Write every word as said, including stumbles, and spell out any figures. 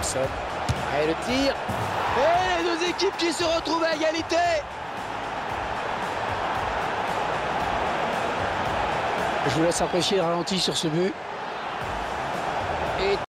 Thompson. Et le tir. Et les deux équipes qui se retrouvent à égalité. Je vous laisse apprécier le ralenti sur ce but. Et